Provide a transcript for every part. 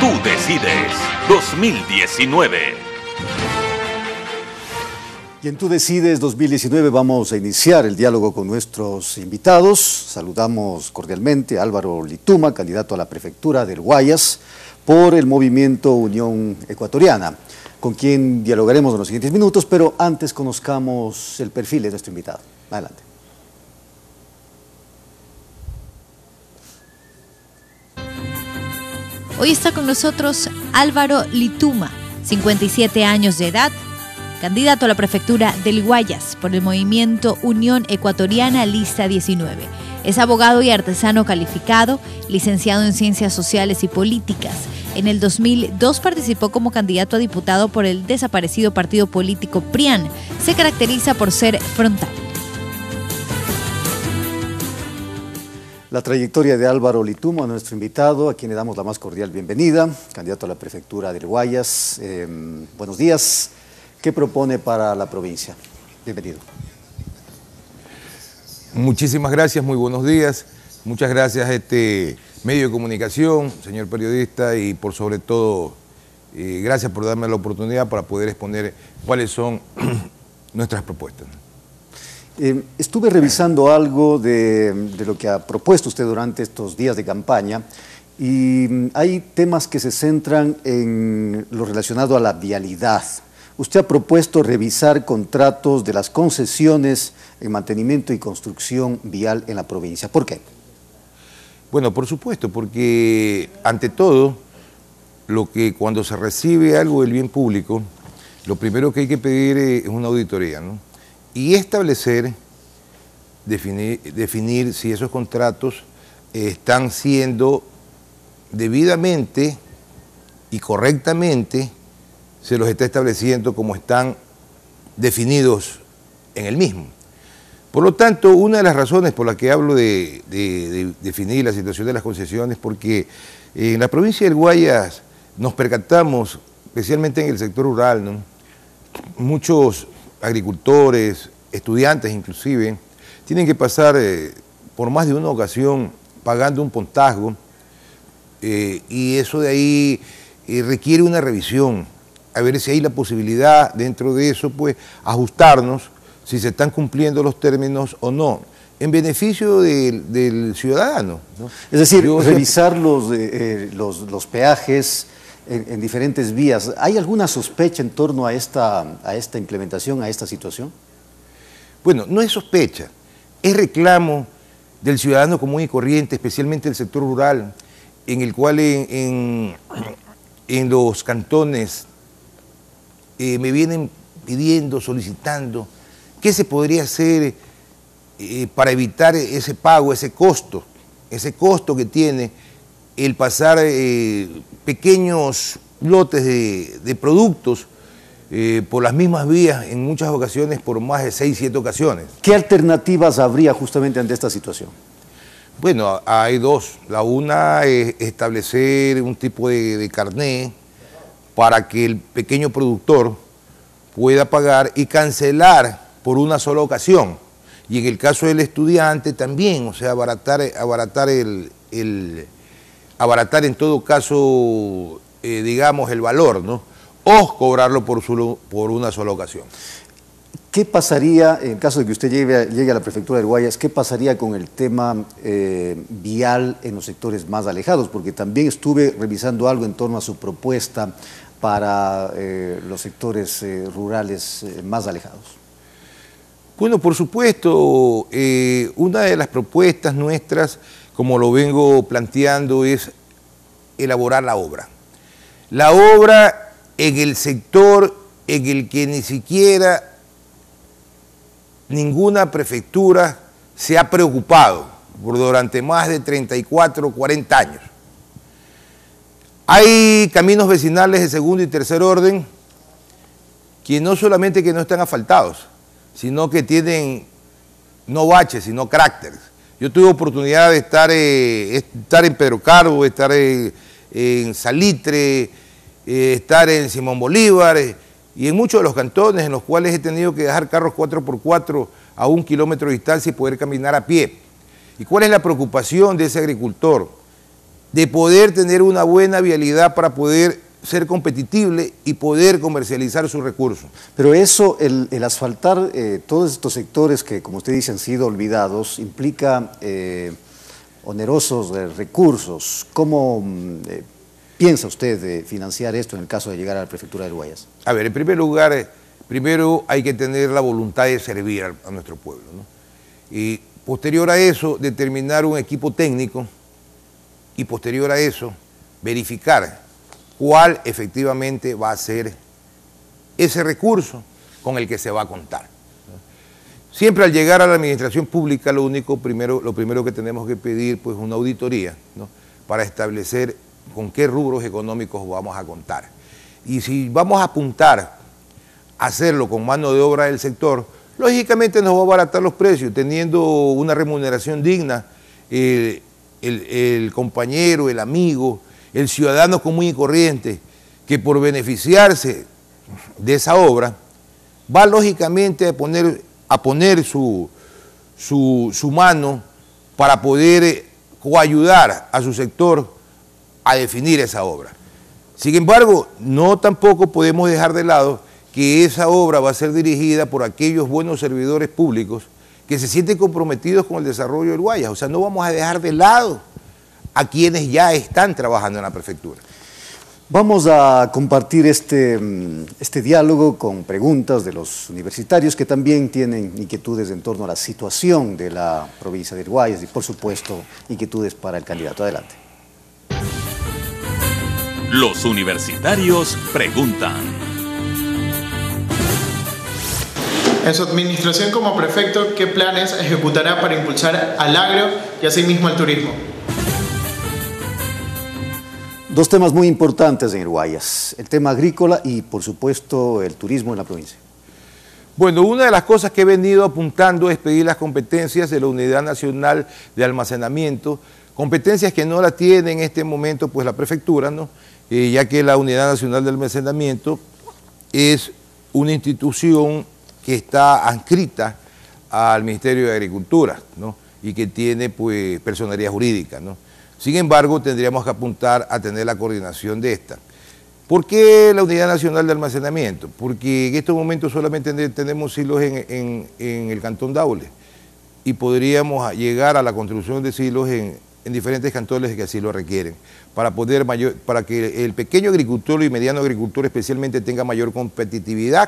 Tú decides 2019. Y en Tú Decides 2019 vamos a iniciar el diálogo con nuestros invitados. Saludamos cordialmente a Álvaro Lituma, candidato a la prefectura del Guayas por el movimiento Unión Ecuatoriana, con quien dialogaremos en los siguientes minutos, pero antes conozcamos el perfil de nuestro invitado. Adelante. Hoy está con nosotros Álvaro Lituma, 57 años de edad, candidato a la prefectura del Guayas por el movimiento Unión Ecuatoriana Lista 19. Es abogado y artesano calificado, licenciado en Ciencias Sociales y Políticas. En el 2002 participó como candidato a diputado por el desaparecido partido político PRIAN. Se caracteriza por ser frontal. La trayectoria de Álvaro Lituma, nuestro invitado, a quien le damos la más cordial bienvenida, candidato a la prefectura del Guayas. Buenos días. ¿Qué propone para la provincia? Bienvenido. Muchísimas gracias, muy buenos días. Muchas gracias a este medio de comunicación, señor periodista, y por sobre todo, gracias por darme la oportunidad para poder exponer cuáles son nuestras propuestas. Estuve revisando algo de lo que ha propuesto usted durante estos días de campaña y hay temas que se centran en lo relacionado a la vialidad. Usted ha propuesto revisar contratos de las concesiones en mantenimiento y construcción vial en la provincia. ¿Por qué? Bueno, por supuesto, porque ante todo, cuando se recibe algo del bien público, lo primero que hay que pedir es una auditoría, ¿no? Y establecer, definir si esos contratos están siendo debidamente y correctamente, se los está estableciendo como están definidos en el mismo. Por lo tanto, una de las razones por las que hablo de definir la situación de las concesiones, porque en la provincia del Guayas nos percatamos, especialmente en el sector rural, ¿no? Muchos agricultores, estudiantes inclusive, tienen que pasar por más de una ocasión pagando un pontazgo y eso de ahí requiere una revisión, a ver si hay la posibilidad dentro de eso, pues, ajustarnos si se están cumpliendo los términos o no, en beneficio del ciudadano, ¿no? Es decir, revisar los peajes en diferentes vías. ¿Hay alguna sospecha en torno a esta implementación, a esta situación? Bueno, no es sospecha, es reclamo del ciudadano común y corriente, especialmente el sector rural, en el cual en los cantones me vienen pidiendo, solicitando, ¿qué se podría hacer para evitar ese pago, ese costo que tiene el pasar pequeños lotes de productos por las mismas vías, en muchas ocasiones por más de 6, 7 ocasiones? ¿Qué alternativas habría justamente ante esta situación? Bueno, hay dos. La una es establecer un tipo de carné para que el pequeño productor pueda pagar y cancelar por una sola ocasión. Y en el caso del estudiante también, o sea, abaratar en todo caso, digamos, el valor, ¿no? O cobrarlo por una sola ocasión. ¿Qué pasaría, en caso de que usted llegue a la prefectura del Guayas, qué pasaría con el tema vial en los sectores más alejados? Porque también estuve revisando algo en torno a su propuesta para los sectores rurales más alejados. Bueno, por supuesto, una de las propuestas nuestras, como lo vengo planteando, es elaborar la obra. La obra en el sector en el que ni siquiera ninguna prefectura se ha preocupado durante más de 34 o 40 años. Hay caminos vecinales de segundo y tercer orden que no solamente que no están asfaltados, sino que tienen no baches, sino cráteres. Yo tuve oportunidad de estar en Pedro Carbo, estar en Salitre, estar en Simón Bolívar y en muchos de los cantones en los cuales he tenido que dejar carros 4x4 a 1 kilómetro de distancia y poder caminar a pie. ¿Y cuál es la preocupación de ese agricultor? de poder tener una buena vialidad para poder ser competible y poder comercializar sus recursos. Pero eso, el asfaltar todos estos sectores que, como usted dice, han sido olvidados, implica onerosos recursos. ¿Cómo piensa usted financiar esto en el caso de llegar a la prefectura del Guayas? A ver, en primer lugar, primero hay que tener la voluntad de servir a nuestro pueblo, ¿no? Y posterior a eso, determinar un equipo técnico y posterior a eso, verificar cuál efectivamente va a ser ese recurso con el que se va a contar. Siempre al llegar a la administración pública, lo primero que tenemos que pedir, pues, una auditoría, ¿no? Para establecer con qué rubros económicos vamos a contar. Y si vamos a apuntar a hacerlo con mano de obra del sector, lógicamente nos va a abaratar los precios, teniendo una remuneración digna, el compañero, el amigo, el ciudadano común y corriente, que por beneficiarse de esa obra, va lógicamente a poner su mano para poder coayudar a su sector a definir esa obra. Sin embargo, no tampoco podemos dejar de lado que esa obra va a ser dirigida por aquellos buenos servidores públicos que se sienten comprometidos con el desarrollo del Guayas. O sea, no vamos a dejar de lado a quienes ya están trabajando en la prefectura. Vamos a compartir este diálogo con preguntas de los universitarios que también tienen inquietudes en torno a la situación de la provincia del Guayas y, por supuesto, inquietudes para el candidato. Adelante. Los universitarios preguntan. En su administración como prefecto, ¿qué planes ejecutará para impulsar al agro y asimismo al turismo? Dos temas muy importantes en el Guayas, el tema agrícola y, por supuesto, el turismo en la provincia. Bueno, una de las cosas que he venido apuntando es pedir las competencias de la Unidad Nacional de Almacenamiento, competencias que no las tiene en este momento pues la prefectura, ¿no? Ya que la Unidad Nacional de Almacenamiento es una institución que está adscrita al Ministerio de Agricultura, ¿no? Y que tiene pues personería jurídica, ¿no? Sin embargo, tendríamos que apuntar a tener la coordinación de esta. ¿Por qué la Unidad Nacional de Almacenamiento? Porque en estos momentos solamente tenemos silos en el Cantón Daule y podríamos llegar a la construcción de silos en diferentes cantones que así lo requieren, para que el pequeño agricultor y mediano agricultor especialmente tenga mayor competitividad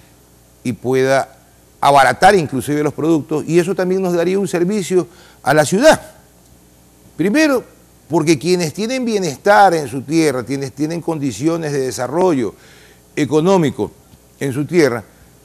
y pueda abaratar inclusive los productos, y eso también nos daría un servicio a la ciudad. Primero, porque quienes tienen bienestar en su tierra, tienen condiciones de desarrollo económico en su tierra,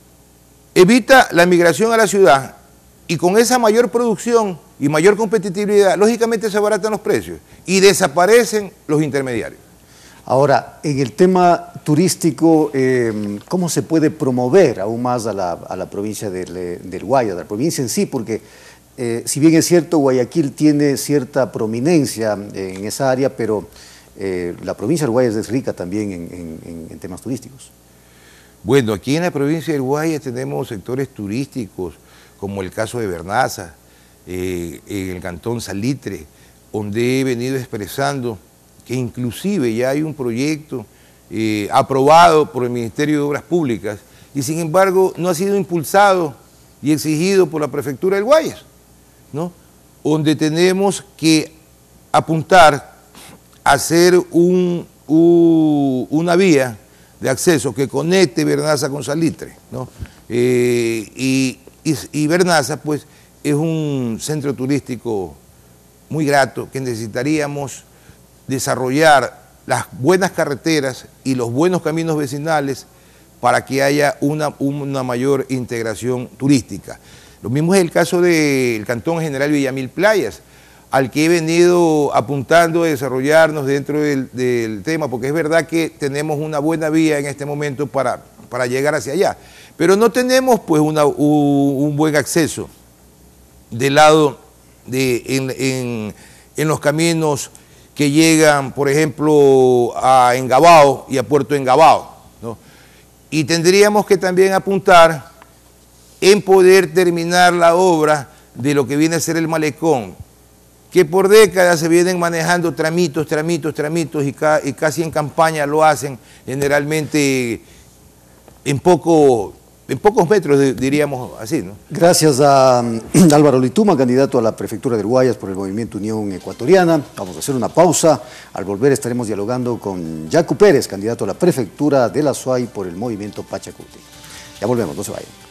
evita la migración a la ciudad y con esa mayor producción y mayor competitividad, lógicamente se abaratan los precios y desaparecen los intermediarios. Ahora, en el tema turístico, ¿cómo se puede promover aún más a la provincia del Guayas, a la provincia en sí? Porque si bien es cierto, Guayaquil tiene cierta prominencia en esa área, pero la provincia del Guayas es rica también en temas turísticos. Bueno, aquí en la provincia del Guayas tenemos sectores turísticos, como el caso de Vernaza, en el Cantón Salitre, donde he venido expresando que inclusive ya hay un proyecto aprobado por el Ministerio de Obras Públicas y sin embargo no ha sido impulsado y exigido por la Prefectura del Guayas, ¿no? Donde tenemos que apuntar a hacer una vía de acceso que conecte Vernaza con Salitre, ¿no? Y Vernaza pues es un centro turístico muy grato que necesitaríamos desarrollar las buenas carreteras y los buenos caminos vecinales para que haya una mayor integración turística. Lo mismo es el caso del Cantón General Villamil Playas, al que he venido apuntando a desarrollarnos dentro del tema, porque es verdad que tenemos una buena vía en este momento para llegar hacia allá, pero no tenemos pues un buen acceso del lado en los caminos que llegan, por ejemplo, a Engabao y a Puerto Engabao, ¿no? Y tendríamos que también apuntar en poder terminar la obra de lo que viene a ser el malecón que por décadas se vienen manejando tramitos y casi en campaña lo hacen generalmente en pocos metros, diríamos así, ¿no? Gracias a Álvaro Lituma, candidato a la prefectura del Guayas por el Movimiento Unión Ecuatoriana. Vamos a hacer una pausa. Al volver estaremos dialogando con Yacu Pérez, candidato a la prefectura de la SUAY por el Movimiento Pachacuti. Ya volvemos, no se vayan.